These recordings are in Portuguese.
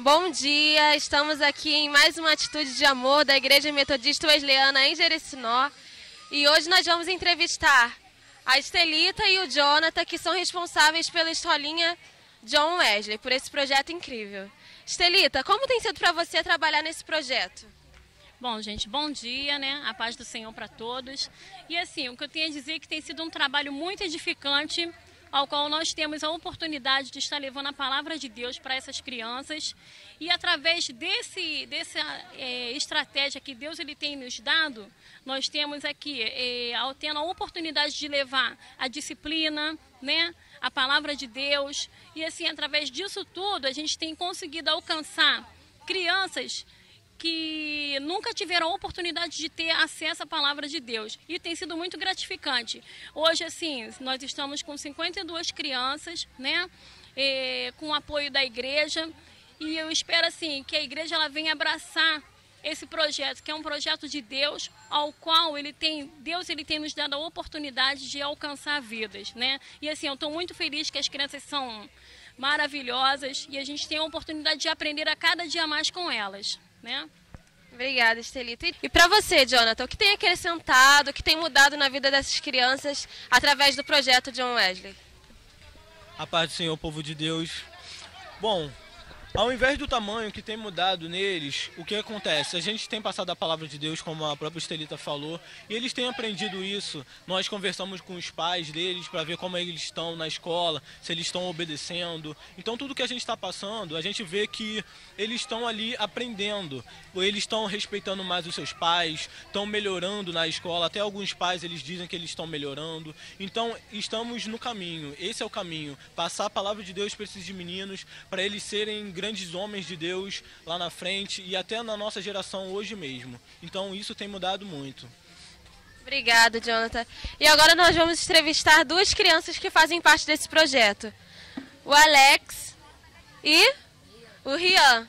Bom dia, estamos aqui em mais uma atitude de amor da Igreja Metodista Wesleyana em Jerecinó. E hoje nós vamos entrevistar a Estelita e o Jonathan, que são responsáveis pela escolinha John Wesley, por esse projeto incrível. Estelita, como tem sido para você trabalhar nesse projeto? Bom, gente, bom dia, né? A paz do Senhor para todos. E assim, o que eu tenho a dizer é que tem sido um trabalho muito edificante, ao qual nós temos a oportunidade de estar levando a palavra de Deus para essas crianças. E através dessa estratégia que Deus ele tem nos dado, nós temos aqui, tendo a oportunidade de levar a disciplina, né? A palavra de Deus. E assim, através disso tudo, a gente tem conseguido alcançar crianças que nunca tiveram a oportunidade de ter acesso à palavra de Deus. E tem sido muito gratificante. Hoje, assim, nós estamos com 52 crianças, né? Com o apoio da igreja. E eu espero, assim, que a igreja ela venha abraçar esse projeto, que é um projeto de Deus, ao qual Deus tem nos dado a oportunidade de alcançar vidas, né? E assim, eu estou muito feliz que as crianças são maravilhosas e a gente tem a oportunidade de aprender a cada dia mais com elas, né? Obrigada, Estelita. E para você, Jonathan, o que tem acrescentado, o que tem mudado na vida dessas crianças através do projeto John Wesley? A paz do Senhor, povo de Deus. Bom, ao invés do tamanho que tem mudado neles, o que acontece? A gente tem passado a palavra de Deus, como a própria Estelita falou, e eles têm aprendido isso. Nós conversamos com os pais deles para ver como eles estão na escola, se eles estão obedecendo. Então tudo que a gente está passando, a gente vê que eles estão ali aprendendo. Eles estão respeitando mais os seus pais, estão melhorando na escola. Até alguns pais eles dizem que eles estão melhorando. Então estamos no caminho, esse é o caminho. Passar a palavra de Deus para esses meninos, para eles serem grandes homens de Deus lá na frente e até na nossa geração hoje mesmo. Então isso tem mudado muito. Obrigada, Jonathan. E agora nós vamos entrevistar duas crianças que fazem parte desse projeto. O Alex e o Rian.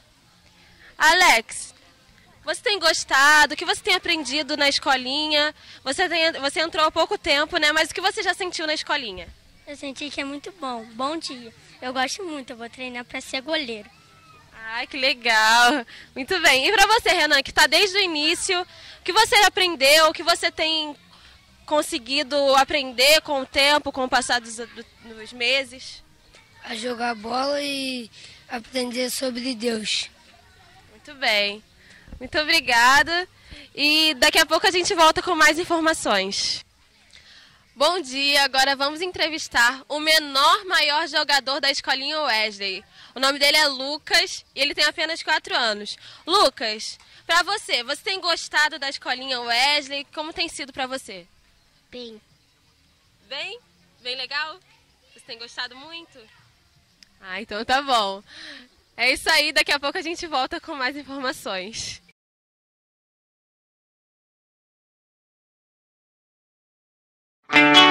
Alex, você tem gostado? O que você tem aprendido na escolinha? Você entrou há pouco tempo, né? Mas o que você já sentiu na escolinha? Eu senti que é muito bom. Bom dia. Eu gosto muito. Eu vou treinar para ser goleiro. Ai, que legal. Muito bem. E para você, Renan, que está desde o início, o que você aprendeu, o que você tem conseguido aprender com o tempo, com o passar dos meses? A jogar bola e aprender sobre Deus. Muito bem. Muito obrigada. E daqui a pouco a gente volta com mais informações. Bom dia, agora vamos entrevistar o maior jogador da escolinha Wesley. O nome dele é Lucas e ele tem apenas 4 anos. Lucas, para você tem gostado da escolinha Wesley? Como tem sido para você? Bem. Bem? Bem legal? Você tem gostado muito? Ah, então tá bom. É isso aí, daqui a pouco a gente volta com mais informações. Música